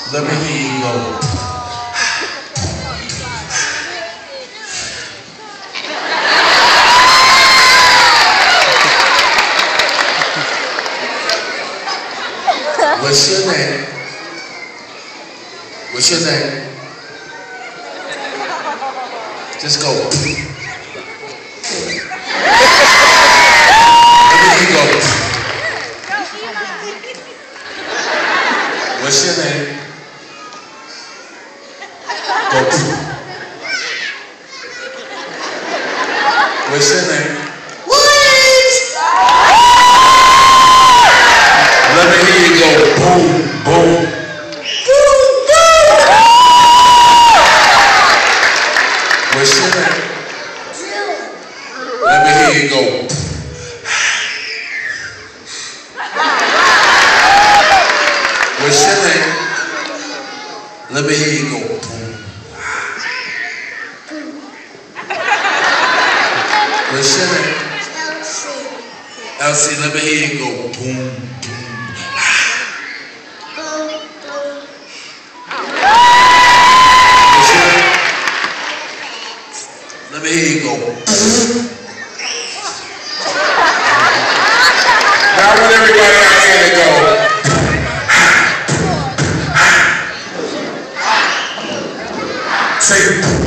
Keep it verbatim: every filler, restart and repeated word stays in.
Let me hear you go. What's your name? What's your name? Just go. Let me hear you go. What's your name? Go. What's your name? What? Let me hear you go. Boom, boom. Boom, boom. What's your name? Let me hear you go. What's your name? Let me hear you go. What's your name? Elsie, let me hear you go. Boom, boom. What's your name? Let me hear you go. Now I want everybody out here to go. Say